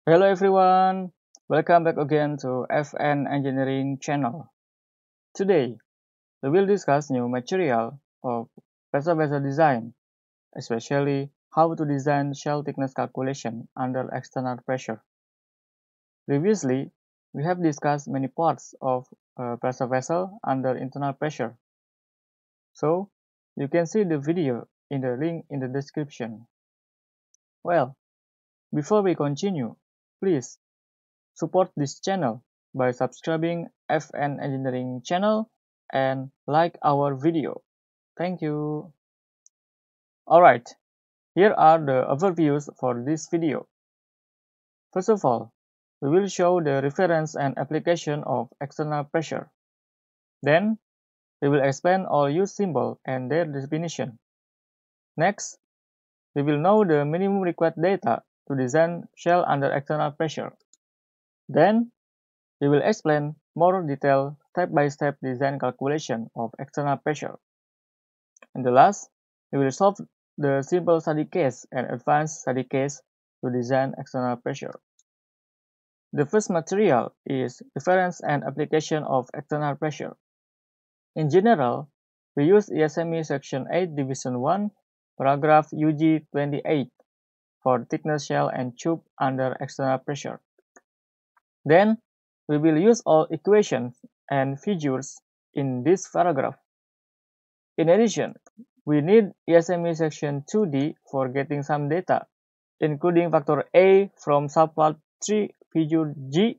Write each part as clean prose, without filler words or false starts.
Hello everyone, welcome back again to FN Engineering channel. Today, we will discuss new material of pressure vessel design, especially how to design shell thickness calculation under external pressure. Previously, we have discussed many parts of a pressure vessel under internal pressure. So, you can see the video in the link in the description. Well, before we continue, please support this channel by subscribing FN Engineering channel and like our video. Thank you. Alright, here are the overviews for this video. First of all, we will show the reference and application of external pressure. Then, we will explain all use symbols and their definition. Next, we will know the minimum required data to design shell under external pressure. Then, we will explain more detailed step-by-step design calculation of external pressure. And the last, we will solve the simple study case and advanced study case to design external pressure. The first material is reference and application of external pressure. In general, we use ESME Section 8 Division 1, paragraph UG 28 for thickness shell and tube under external pressure. Then, we will use all equations and figures in this paragraph. In addition, we need ESME Section 2D for getting some data, including factor A from subpart 3 figure G,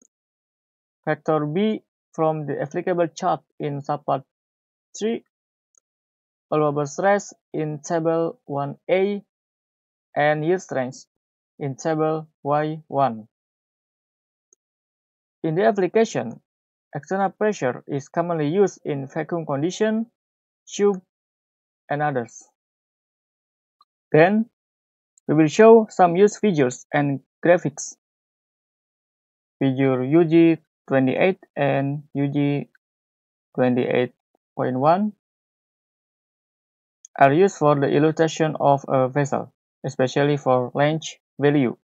factor B from the applicable chart in subpart 3, allowable stress in table 1A, and yield strength in table Y1. In the application, external pressure is commonly used in vacuum condition, tube, and others. Then, we will show some use figures and graphics. Figure UG28 and UG28.1 are used for the illustration of a vessel, especially for length value.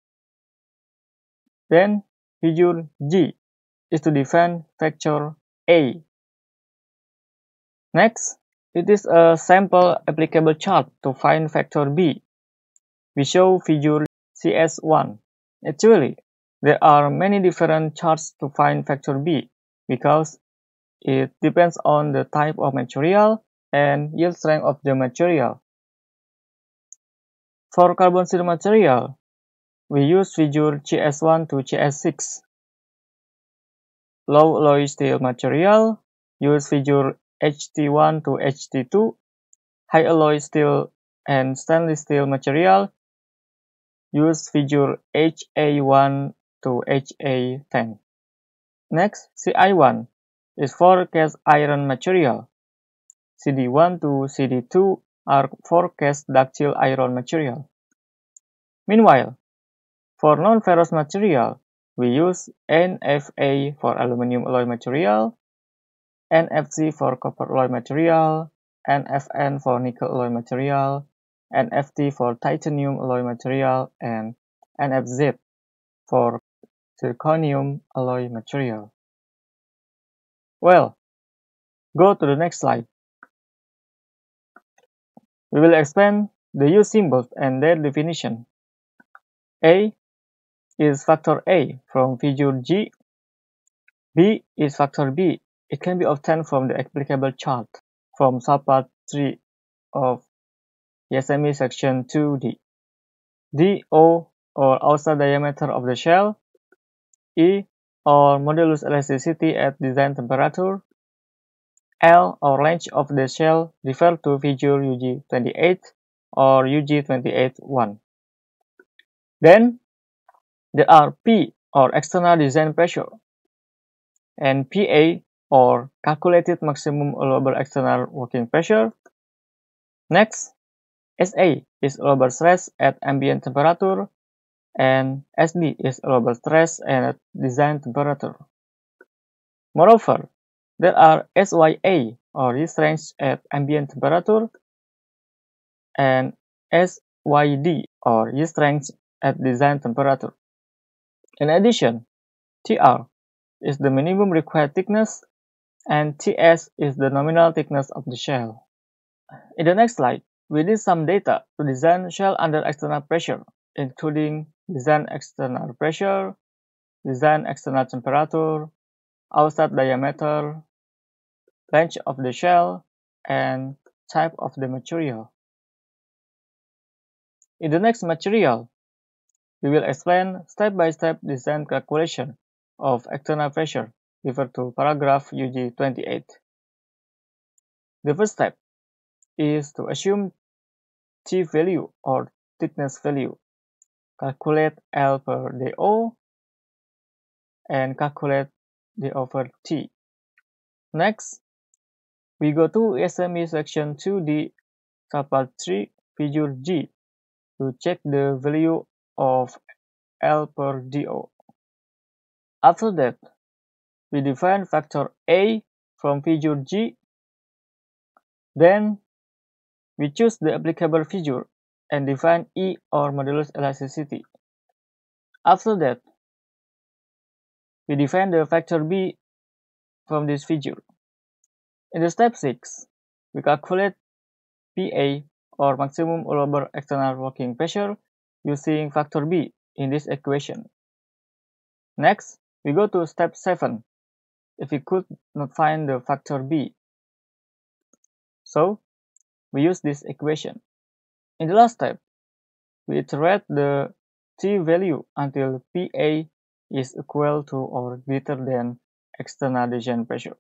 Then, figure G is to define factor A. Next, it is a sample applicable chart to find factor B. We show figure CS1. Actually, there are many different charts to find factor B because it depends on the type of material and yield strength of the material. For carbon steel material, we use figure CS1 to CS6. Low alloy steel material, use figure HT1 to HT2. High alloy steel and stainless steel material, use figure HA1 to HA10. Next, CI1 is for cast iron material. CD1 to CD2 are for cast ductile iron material. Meanwhile, for non-ferrous material, we use NFA for aluminum alloy material, NFC for copper alloy material, NFN for nickel alloy material, NFT for titanium alloy material, and NFZ for zirconium alloy material. Well, go to the next slide. We will explain the use symbols and their definition. A is factor A from figure G. B is factor B. It can be obtained from the applicable chart from subpart 3 of ESME section 2D. D, O, or outside diameter of the shell. E, or modulus elasticity at design temperature. L, or length of the shell, refer to figure UG28 or UG28.1. Then, there are P, or external design pressure, and PA, or calculated maximum allowable external working pressure. Next, SA is allowable stress at ambient temperature, and SD is allowable stress at design temperature. Moreover, there are SYA, or yield strength at ambient temperature, and SYD, or yield strength at design temperature. In addition, Tr is the minimum required thickness and Ts is the nominal thickness of the shell. In the next slide, we need some data to design shell under external pressure, including design external pressure, design external temperature, outside diameter, length of the shell, and type of the material. In the next material, we will explain step-by-step design calculation of external pressure. Refer to paragraph UG 28. The first step is to assume T value or thickness value. Calculate L per dO and calculate d over T. Next, we go to SME section 2D subpart 3 figure G to check the value of L per dO. After that, we define factor A from figure G. Then, we choose the applicable figure and define E or modulus elasticity. After that, we define the factor B from this figure. In the step 6, we calculate PA or maximum allowable external working pressure using factor B in this equation. Next, we go to step 7 if we could not find the factor B. So, we use this equation. In the last step, we iterate the T value until PA is equal to or greater than external design pressure.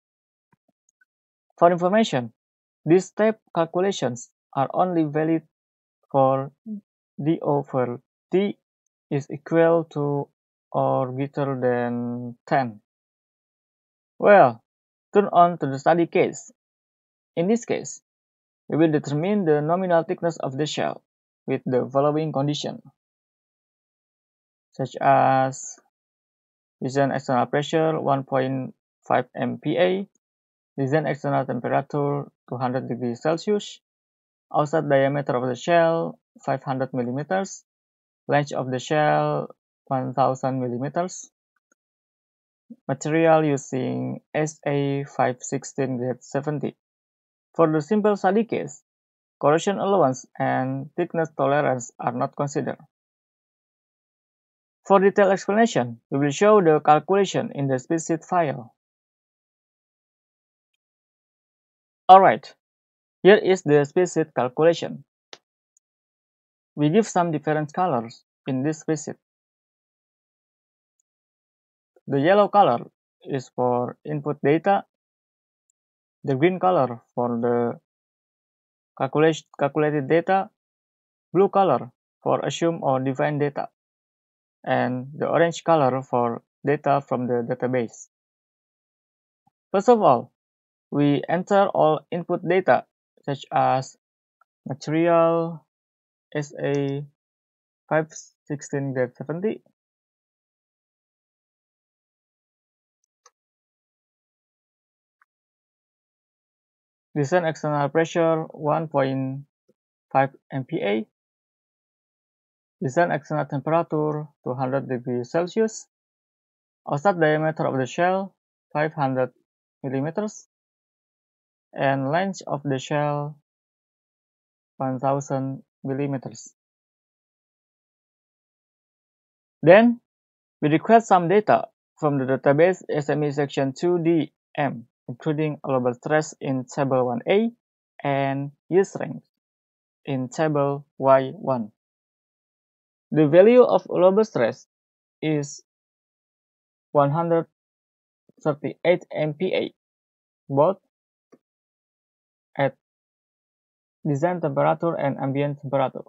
For information, these step calculations are only valid for d over t is equal to or greater than 10. Well, turn on to the study case. In this case, we will determine the nominal thickness of the shell with the following condition, such as design external pressure 1.5 MPa, design external temperature 200 degrees Celsius, outside diameter of the shell 500 millimeters, length of the shell 1000 millimeters, material using SA516 grade 70. For the simple study case, corrosion allowance and thickness tolerance are not considered. For detailed explanation, we will show the calculation in the spreadsheet file. Alright, here is the spreadsheet calculation. We give some different colors in this spreadsheet. The yellow color is for input data, the green color for the calculated data, blue color for assumed or defined data, and the orange color for data from the database. First of all, we enter all input data such as material SA516 grade 70, design external pressure 1.5 MPa, design external temperature 200 degrees Celsius, outside diameter of the shell 500 millimeters, and length of the shell 1000 millimeters. Then, we request some data from the database SME section 2DM, including allowable stress in table 1A and yield strength in table Y1. The value of allowable stress is 138 MPa, both at design temperature and ambient temperature.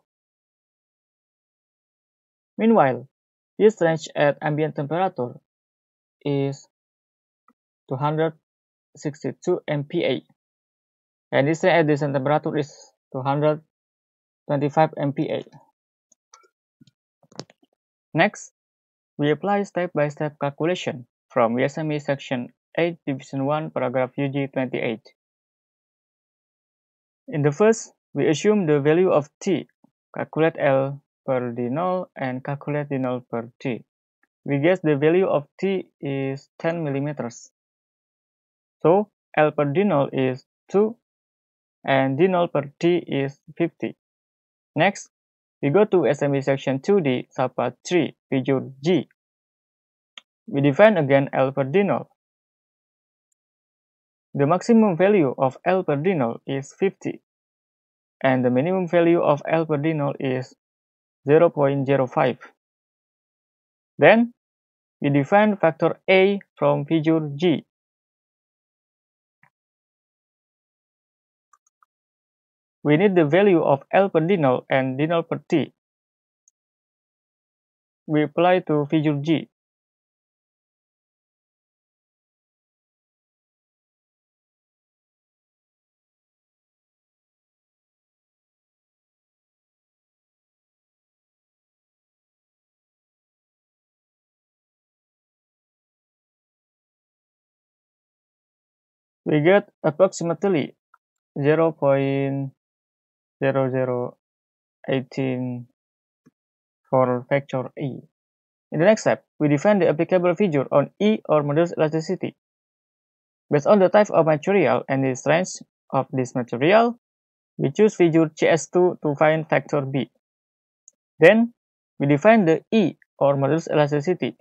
Meanwhile, yield strength at ambient temperature is 262 MPa, and yield strength at design temperature is 225 MPa. Next, we apply step-by-step calculation from SME section 8 division 1 paragraph UG 28. In the first, we assume the value of T, calculate L per d0 and calculate d0 per T. we guess the value of t is 10 millimeters. So L per d null is 2 and d null per t is 50. Next, we go to assembly section 2D subpart 3 figure G. We define again L per d null. The maximum value of L per d null is 50 and the minimum value of L per d null is 0.05. Then, we define factor A from figure G. We need the value of L per d null and d null per t. We apply to figure G. We get approximately 0.0018 for factor E. In the next step, we define the applicable figure on E or modulus elasticity. Based on the type of material and the strength of this material, we choose figure CS2 to find factor B. Then, we define the E or modulus elasticity.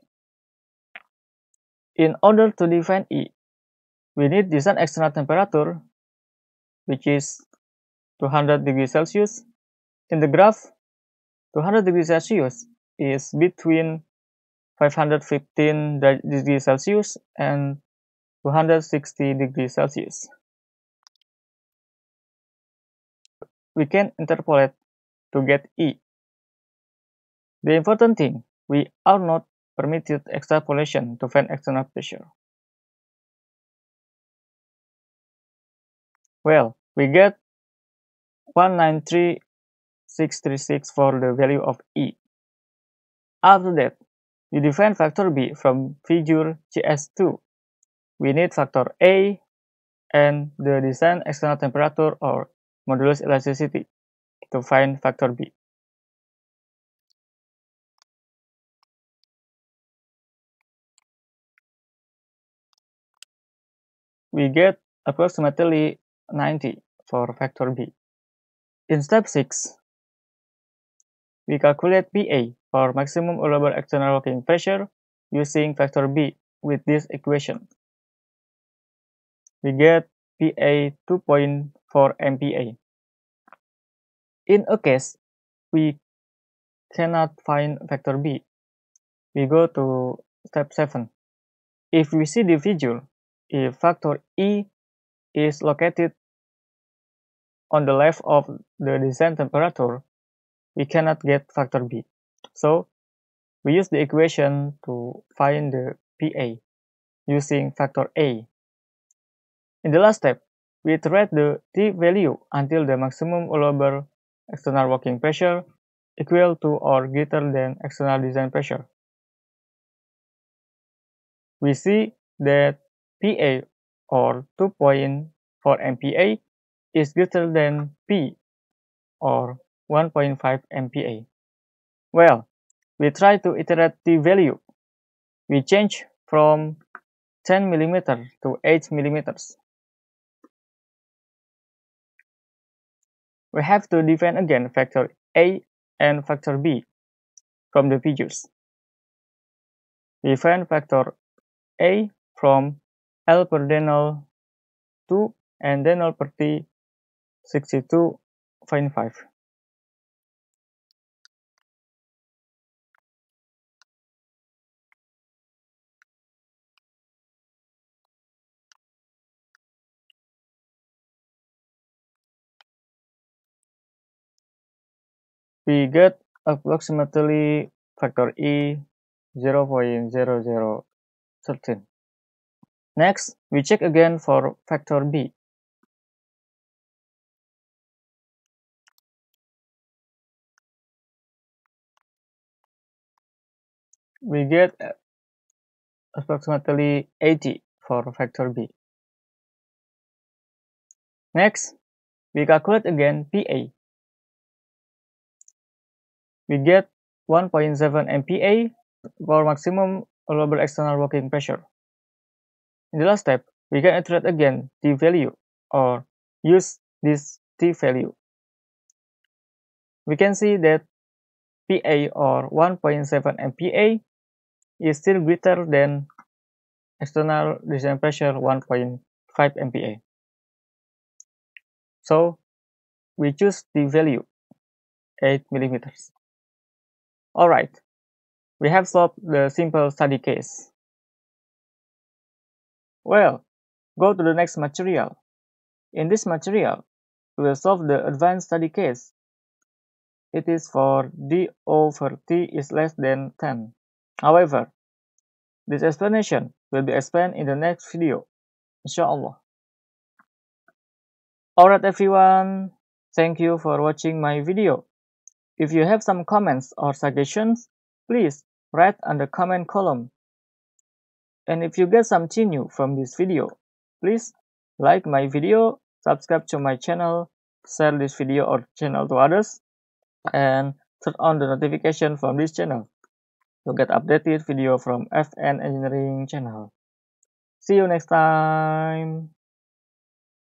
In order to define E, we need design external temperature, which is 200 degrees Celsius. In the graph, 200 degrees Celsius is between 515 degrees Celsius and 260 degrees Celsius. We can interpolate to get E. The important thing, we are not permitted extrapolation to find external pressure. Well, we get 193636 for the value of E. After that, we define factor B from figure CS2. We need factor A and the design external temperature or modulus elasticity to find factor B. We get approximately 90 for factor B. In step 6, we calculate PA or maximum allowable external working pressure using factor B with this equation. We get PA 2.4 MPa. In a case we cannot find factor B, we go to step 7. If we see the figure, if factor E is located on the left of the design temperature, we cannot get factor B. So, we use the equation to find the PA using factor A. In the last step, we iterate the T value until the maximum allowable external working pressure equal to or greater than external design pressure. We see that PA or 2.4 MPa is greater than P or 1.5 MPa. Well, we try to iterate the value. We change from 10 mm to 8 mm. We have to define again factor A and factor B from the figures. We find factor A from L per d null 2 and d null per t 62.5. We get approximately factor E 0.0013. Next, we check again for factor B. We get approximately 80 for factor B. Next, we calculate again PA. We get 1.7 MPa for maximum allowable external working pressure. In the last step, we can iterate again T value or use this T value. We can see that PA or 1.7 MPa is still greater than external design pressure 1.5 MPa. So we choose the value 8 millimeters. Alright, we have solved the simple study case. Well, go to the next material. In this material, we will solve the advanced study case. It is for d over t is less than 10. However, this explanation will be explained in the next video, inshallah. Alright everyone, thank you for watching my video. If you have some comments or suggestions, please write on the comment column. And if you get something new from this video, please like my video, subscribe to my channel, share this video or channel to others, and turn on the notification from this channel to get updated video from FN Engineering channel. See you next time.